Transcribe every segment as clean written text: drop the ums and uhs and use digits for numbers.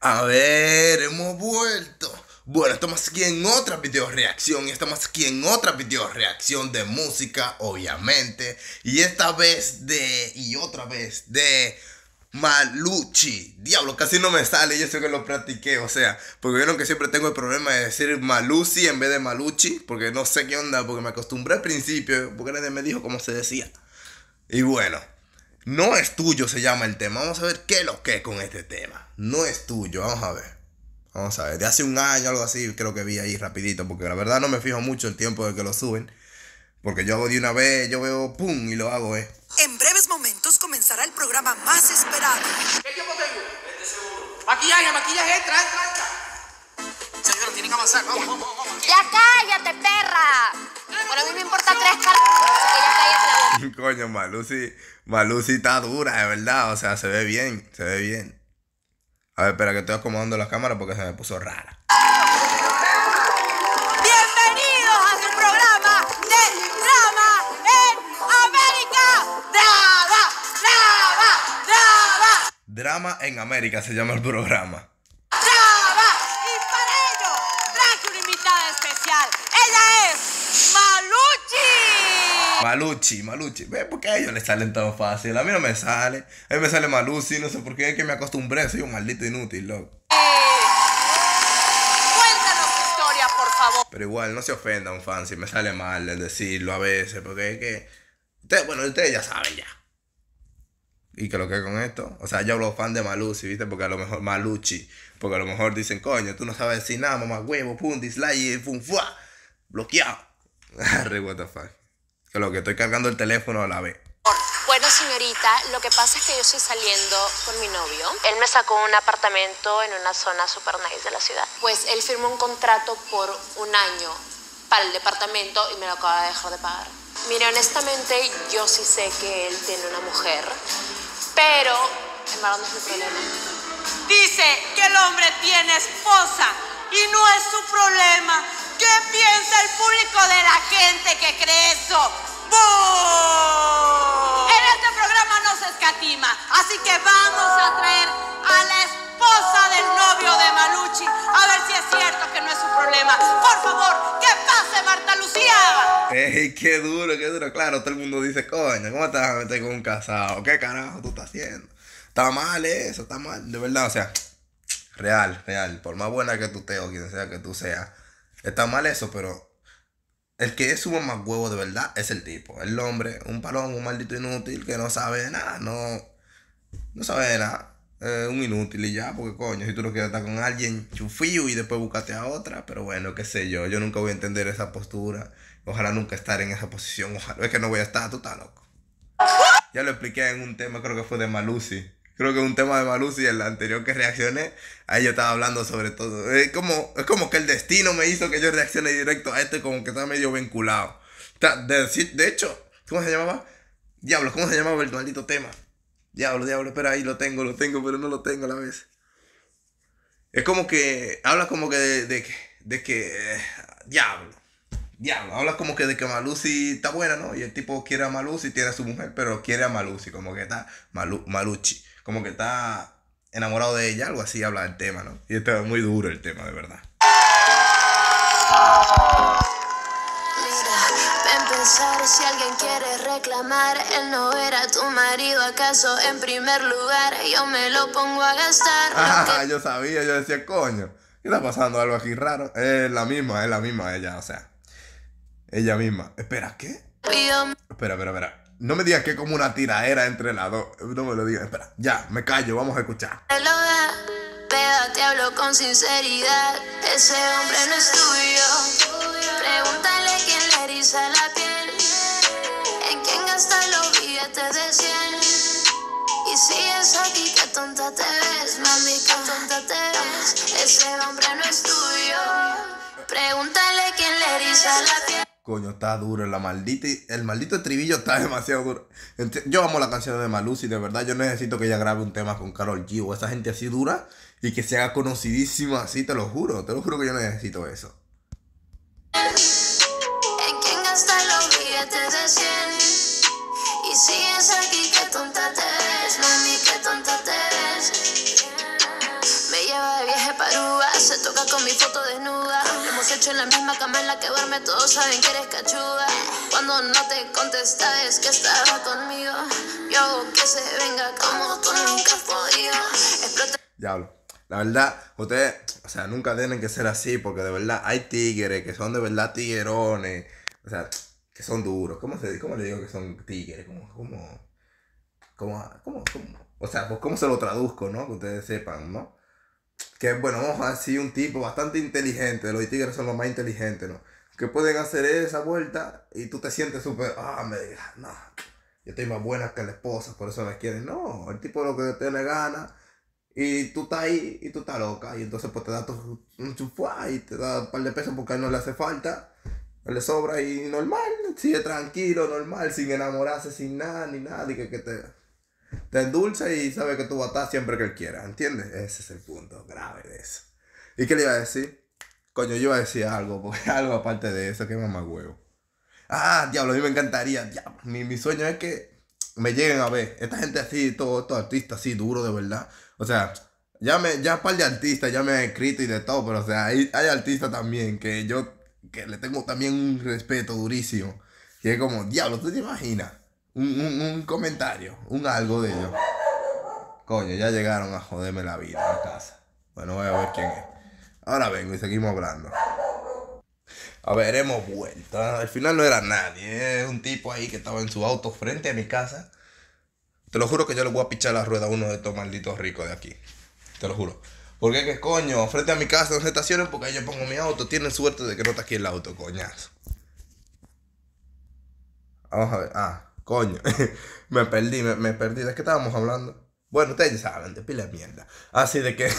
A ver, hemos vuelto. Bueno, estamos aquí en otra video reacción. Y estamos aquí en otra video reacción de música, obviamente. Y esta vez otra vez de Malucci. Diablo, casi no me sale. Yo sé que lo practiqué, o sea, porque vieron que siempre tengo el problema de decir Malucci en vez de Malucci. Porque no sé qué onda, porque me acostumbré al principio. Porque nadie me dijo cómo se decía. Y bueno, no es tuyo se llama el tema. Vamos a ver qué es lo que es con este tema. No es tuyo, vamos a ver. Vamos a ver, de hace un año algo así creo que vi ahí rapidito. Porque la verdad no me fijo mucho el tiempo de que lo suben. Porque yo hago de una vez, yo veo pum y lo hago, En breves momentos comenzará el programa más esperado. ¿Qué tiempo tengo? 20 segundos. Maquillaje, entra. Señora, tienen que avanzar, vamos. ¡Ya cállate, perra! Bueno, a mí me importa tres carajos, así que ya cállate la boca. Coño, Malucci está dura, de verdad. O sea, se ve bien. A ver, espera que estoy acomodando la cámara porque se me puso rara. Bienvenidos a su programa de Drama en América. Drama en América se llama el programa. Y para ello traje una invitada especial. Ella es Malucci. Malucci. ¿Ves por qué a ellos les salen tan fácil? A mí no me sale. A mí me sale Malucci, no sé por qué, es que me acostumbré. Soy un maldito inútil, loco. Cuéntanos tu historia, por favor. Pero igual, no se ofenda un fan si me sale mal el decirlo a veces, porque es que... ustedes ya saben ya. ¿Y qué lo que es con esto? O sea, yo hablo fan de Malucci, ¿viste? Porque a lo mejor Malucci. Porque a lo mejor dicen, coño, tú no sabes decir nada, mamá huevo, pum, dislike, pum, fuá. Bloqueado. Arre, what the fuck. Que lo que estoy cargando el teléfono a la vez. Bueno, señorita, lo que pasa es que yo estoy saliendo con mi novio. Él me sacó un apartamento en una zona super nice de la ciudad. Pues él firmó un contrato por un año para el departamento y me lo acaba de dejar de pagar. Mire, honestamente, yo sí sé que él tiene una mujer, pero en verdad no es mi problema. Dice que el hombre tiene esposa y no es su problema. ¿Qué piensa el público de la gente que cree eso? ¡Bú! En este programa no se escatima, así que vamos a traer a la esposa del novio de Malucci a ver si es cierto que no es su problema. Por favor, que pase Marta Lucía. ¡Ey, qué duro! Claro, todo el mundo dice, coño, ¿cómo te vas a meter con un casado? ¿Qué carajo tú estás haciendo? Está mal eso, está mal. De verdad, o sea, real. Por más buena que tú estés o quien sea que tú seas, está mal eso, pero el que suma más huevo de verdad es el tipo. El hombre, un palón, un maldito inútil que no sabe de nada, no sabe de nada. Un inútil y ya, porque coño, si tú no quieres estar con alguien chufío y después búscate a otra, pero bueno, qué sé yo nunca voy a entender esa postura. Ojalá nunca estar en esa posición, ojalá, es que no voy a estar, tú estás loco. Ya lo expliqué en un tema, creo que fue de Malucci. Creo que un tema de Malucci, el anterior que reaccioné, ahí yo estaba hablando sobre todo. Es como que el destino me hizo que yo reaccione directo a esto y como que está medio vinculado. De hecho, ¿cómo se llamaba? Diablo, ¿cómo se llamaba el maldito tema? Diablo, espera, ahí lo tengo, pero no lo tengo a la vez. Es como que, habla como que de que, diablo, habla como que de que Malucci está buena, ¿no? Y el tipo quiere a Malucci, tiene a su mujer, pero quiere a Malucci, como que está Malucci, como que está enamorado de ella, algo así habla del tema, ¿no? Y está muy duro el tema, de verdad. Pensar si alguien quiere reclamar, él no era tu marido, ¿acaso en primer lugar? Yo me lo pongo a gastar. Yo sabía, yo decía, coño, ¿qué está pasando? Algo aquí raro. Es la misma ella, o sea, ella misma. Espera, ¿qué? Espera. No me digas que es como una tiradera entre las dos. No me lo digas, espera. Ya, me callo, vamos a escuchar. Te hablo con sinceridad, ese hombre no es tuyo. Pregúntale quién le eriza la piel, en quién gasta los billetes de 100. Y si es aquí, qué tonta te ves, mami, qué tonta te ves. Ese hombre no es tuyo. Pregúntale quién le eriza la piel. Coño, está duro, el maldito estribillo está demasiado duro. Yo amo la canción de Malucci, de verdad. Yo necesito que ella grabe un tema con Karol G o esa gente así dura y que se haga conocidísima así, te lo juro que yo necesito eso. En quién gasta los billetes de 100. Y si es aquí, qué tonta te ves, mami, qué tonta te ves. Me lleva de parúa. Se toca con mi foto desnuda. Hemos hecho en la misma cama en la que duerme. Todos saben que eres cachuda. Cuando no te contesta es que estaba conmigo. Yo hago que se venga como tú nunca has podido. Explota. Diablo. La verdad, ustedes, o sea, nunca tienen que ser así, porque de verdad hay tigres que son de verdad tiguerones, o sea, que son duros. ¿Cómo le digo que son tigres? O sea, pues cómo se lo traduzco, ¿no? Que ustedes sepan, ¿no? Que bueno, vamos a decir un tipo bastante inteligente, los tigres son los más inteligentes, ¿no? Que pueden hacer esa vuelta y tú te sientes súper, no, yo estoy más buena que la esposa, por eso me quieren. No, el tipo lo que tiene ganas. Y tú estás ahí y tú estás loca. Y entonces pues te da un chufuá y te da un par de pesos porque a él no le hace falta. Él le sobra y normal. Sigue tranquilo, normal, sin enamorarse, sin nada, ni nada. Y que te endulza y sabe que tú vas a estar siempre que él quiera. ¿Entiendes? Ese es el punto grave de eso. ¿Y qué le iba a decir? Coño, yo iba a decir algo, porque algo aparte de eso, que mamá huevo. Diablo, a mí me encantaría. Diablo, mi sueño es que me lleguen a ver. Esta gente así, todos estos artistas así, duros de verdad. O sea, ya un par de artistas ya me han escrito y de todo, pero o sea, hay artistas también que le tengo también un respeto durísimo. Que es como, diablo, ¿tú te imaginas? Un comentario, un algo de ellos. Coño, ya llegaron a joderme la vida en la casa. Bueno, voy a ver quién es. Ahora vengo y seguimos hablando. A ver, hemos vuelto. Al final no era nadie, es un tipo ahí que estaba en su auto frente a mi casa. Te lo juro que yo le voy a pichar la rueda a uno de estos malditos ricos de aquí. Te lo juro. Porque es que, coño, frente a mi casa no se estacionen porque ahí yo pongo mi auto. Tienen suerte de que no está aquí el auto, coñazo. Vamos a ver. Coño. me perdí. ¿De qué estábamos hablando? Bueno, ustedes ya saben, de pila de mierda. Así de que...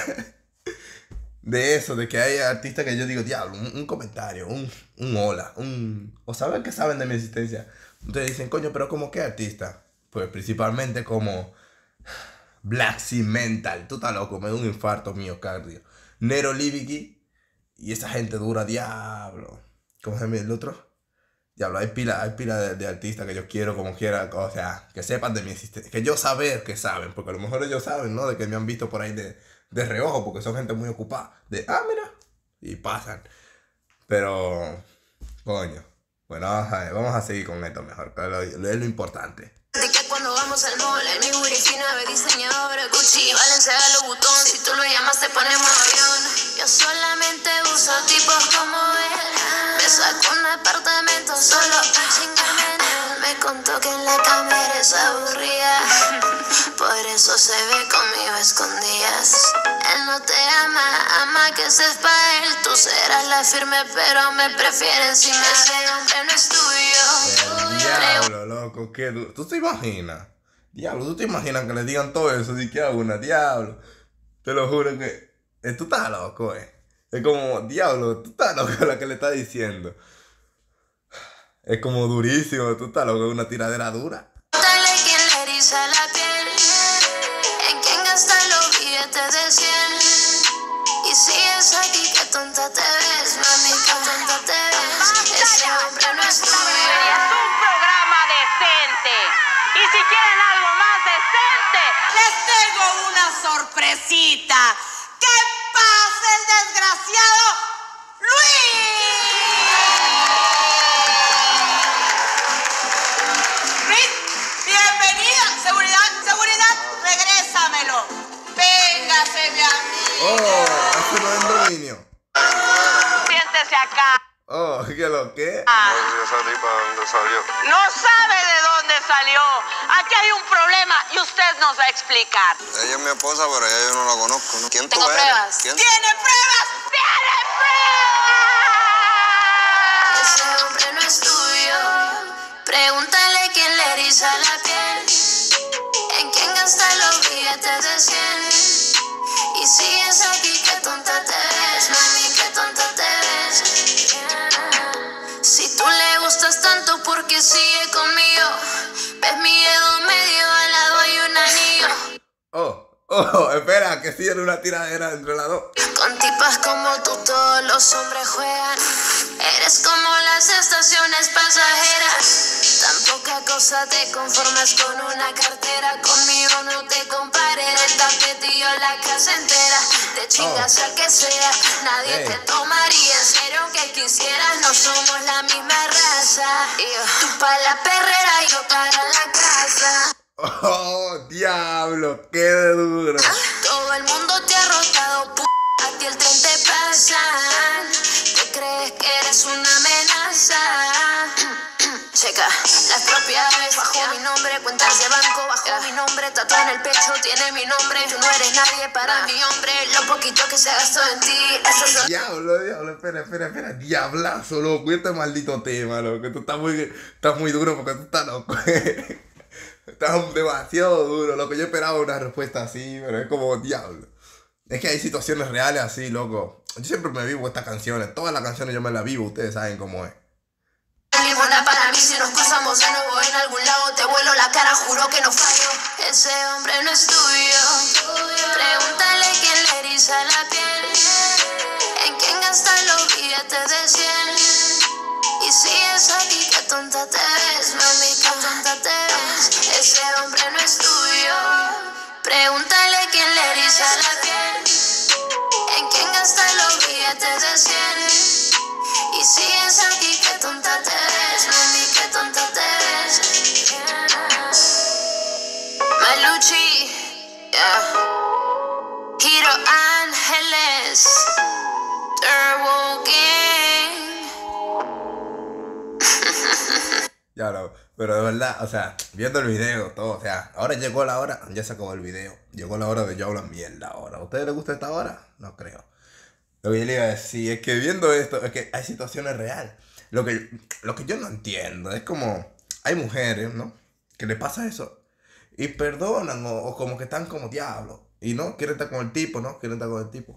de eso, de que hay artistas que yo digo, diablo, un comentario, un hola, o saben que saben de mi existencia. Ustedes dicen, coño, pero ¿cómo qué artista? Pues principalmente como Black Sea Mental. Tú estás loco, me da un infarto miocardio. Nero Liviki. Y esa gente dura, diablo. ¿Cómo se llama el otro? Diablo, hay pila de artistas que yo quiero como quiera. O sea, que sepan de mi existencia. Que yo saber que saben. Porque a lo mejor ellos saben, ¿no? De que me han visto por ahí de reojo. Porque son gente muy ocupada. Mira. Y pasan. Pero, coño. Bueno, vamos a seguir con esto mejor. Que es lo importante. Que cuando vamos al mall, en mi booty fina ve diseñadora Gucci, Balenciaga, Louboutin, si tú lo llamas te ponemos avión. Yo solamente uso tipos como él. Me saco un apartamento solo para chingarme en él. Me contó que en la cama eres aburrida, por eso se ve conmigo a escondidas. Él no te ama que seas pa' él. Tú serás la firme pero me prefieren si me ese hombre no es tuyo. Diablo, loco, qué duro. ¿Tú te imaginas? Diablo, ¿tú te imaginas que le digan todo eso? ¿De qué hago una? Diablo. Te lo juro que... tú estás loco, Es como, diablo, tú estás loco lo que le estás diciendo. Es como durísimo, tú estás loco, es una tiradera dura. Dale quien le eriza la piel, en quien gasta los billetes de 100. Y si es aquí, qué tonta te ves, mami, qué tonta te ves. Ese hombre no es tuyo. Es un programa decente. Y si quieren algo más decente, les tengo una sorpresita. ¡Que pase el desgraciado Luis! Luis, bienvenida. Seguridad, regrésamelo. Véngase, mi amigo. Eso no es dominio. Siéntese acá. ¿Qué lo que? Esa tipa, ¿dónde salió? No sabe de dónde salió. Aquí hay un problema y usted nos va a explicar. Ella es mi esposa, pero ella yo no la conozco, ¿no? ¿Quién Tengo tú eres? pruebas. ¿Quién? ¿Tiene pruebas? ¡Tiene pruebas! Ese hombre no es tuyo. Pregúntale quién le eriza la piel, en quién gasta los billetes de 100. Y si es aquí, qué tonta te ves, mami, qué tonta te ves. Si tú le gustas tanto, ¿por qué sigue conmigo? Ves mi dedo medio, al lado hay un anillo. Espera, que sí era una tiradera entre las dos. Con tipas como tú todos los hombres juegan. Eres como las estaciones pasajeras. Tan poca cosa te conformas con una cartera. Conmigo no te compares, el tapetillo la casa entera. Te te chingas al que sea. Nadie te tomaría en serio aunque quisieras. No somos la misma raza. Tú pa' la perrera y yo para la casa. Oh, diablo, qué duro. Todo el mundo te ha rotado, a ti el tren te pasa. ¿Te crees que eres una amenaza? Checa, las propiedades bajo mi nombre, cuentas de banco bajo mi nombre, tatuado en el pecho tiene mi nombre. Tú no eres nadie para mi hombre, lo poquito que se gastó en ti, eso es... Diablo, espera, diablazo, loco, este maldito tema, loco, tú estás muy duro porque tú estás loco. Estás demasiado duro, loco, yo esperaba una respuesta así, pero es como diablo. Es que hay situaciones reales así, loco. Yo siempre me vivo estas canciones, todas las canciones yo me las vivo, ustedes saben cómo es. Buena para mí, si nos cruzamos de nuevo en algún lado, te vuelo la cara, juro que no fallo. Ese hombre no es tuyo. Pregúntale quién le eriza la piel, en quién gastan los billetes de 100. Y si es aquí, qué tonta te ves, mami, qué tonta te ves. Ese hombre no es tuyo. Pregúntale quién le eriza la piel, en quién gastan los billetes de 100. Y si es aquí, qué tonta te ves, mami, qué tonta te ves. Maluchi, Giro Ángeles, Turbo King. Ya lo, pero de verdad, o sea, viendo el video, todo, o sea, ahora llegó la hora, ya se acabó el video. Llegó la hora de yo hablar mierda ahora. ¿A ustedes les gusta esta hora? No creo. Lo que yo le iba a decir es que viendo esto, es que hay situaciones reales. Lo que yo no entiendo es como, hay mujeres, ¿no? Que le pasa eso y perdonan o como que están como diablos. Y no quieren estar con el tipo, ¿no? Quieren estar con el tipo.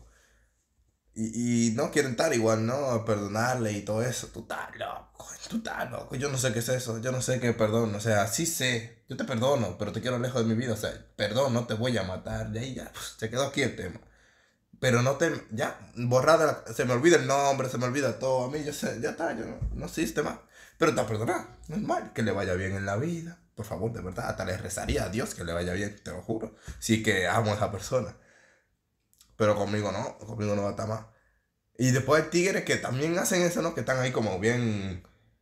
Y no quieren estar igual, ¿no? Perdonarle y todo eso. Tú estás loco. Yo no sé qué es eso. Yo no sé qué perdón. O sea, sí sé. Yo te perdono, pero te quiero lejos de mi vida. O sea, perdón, no te voy a matar. De ahí ya, pues, se quedó aquí el tema. Pero no te... Ya, borrada, se me olvida el nombre, se me olvida todo. A mí, yo sé, ya está, yo no existe más. Pero está perdonado, normal, que le vaya bien en la vida. Por favor, de verdad, hasta le rezaría a Dios que le vaya bien, te lo juro. Sí que amo a esa persona. Pero conmigo no va a estar más. Y después hay tigres que también hacen eso, ¿no? Que están ahí como bien...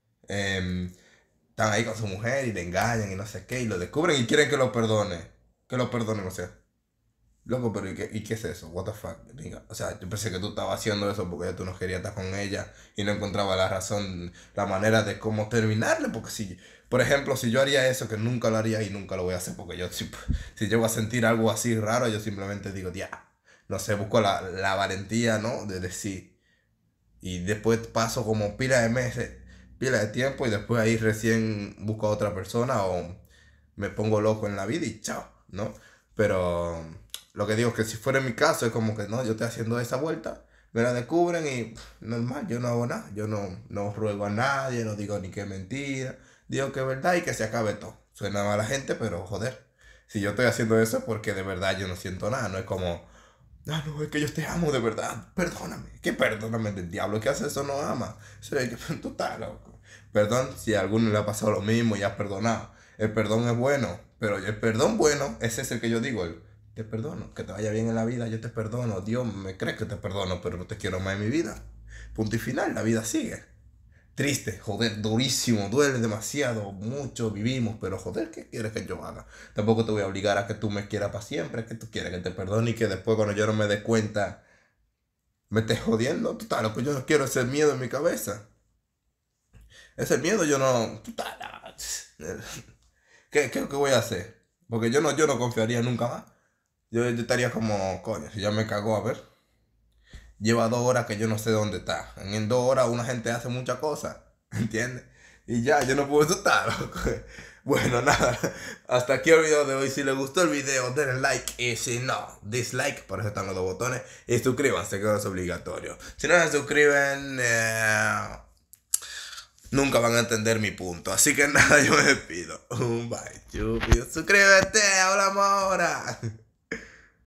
están ahí con su mujer y le engañan y no sé qué. Y lo descubren y quieren que lo perdone. Que lo perdonen, o sea... Loco, pero ¿y qué es eso? What the fuck, nigga? O sea, yo pensé que tú estabas haciendo eso porque tú no querías estar con ella y no encontraba la razón, la manera de cómo terminarle. Porque si, por ejemplo, si yo haría eso, que nunca lo haría y nunca lo voy a hacer, porque yo, si llego a sentir algo así raro, yo simplemente digo, ya, no sé, busco la valentía, ¿no? De decir. Y después paso como pila de meses, pila de tiempo y después ahí recién busco a otra persona o me pongo loco en la vida y chao, ¿no? Pero... Lo que digo es que si fuera en mi caso es como que no, yo estoy haciendo esa vuelta, me la descubren y normal, yo no hago nada, yo no ruego a nadie, no digo ni que mentira, digo que es verdad y que se acabe todo. Suena mal a la gente, pero joder, si yo estoy haciendo eso es porque de verdad yo no siento nada, no es como, no, es que yo te amo de verdad, perdóname, ¿qué perdóname del diablo? ¿Qué hace eso? No ama, eso es que tú estás loco. Perdón si a alguno le ha pasado lo mismo y has perdonado, el perdón es bueno, pero el perdón bueno, ese es el que yo digo, te perdono, que te vaya bien en la vida, yo te perdono, Dios me cree que te perdono, pero no te quiero más en mi vida. Punto y final, la vida sigue. Triste, joder, durísimo, duele demasiado, mucho, vivimos, pero joder, ¿qué quieres que yo haga? Tampoco te voy a obligar a que tú me quieras para siempre, que tú quieres que te perdone y que después cuando yo no me dé cuenta me estés jodiendo. Total, lo que yo no quiero es el miedo en mi cabeza. Ese miedo yo no... ¿Qué voy a hacer? Porque yo no confiaría nunca más. Yo estaría como, coño, si ya me cagó, a ver. Lleva 2 horas que yo no sé dónde está. En 2 horas una gente hace muchas cosas, ¿entiendes? Y ya, yo no puedo estar. Bueno, nada. Hasta aquí el video de hoy. Si les gustó el video, denle like. Y si no, dislike. Por eso están los 2 botones. Y suscríbanse, que es obligatorio. Si no se suscriben, nunca van a entender mi punto. Así que nada, yo me despido. Bye, chupi. Suscríbete, hablamos ahora.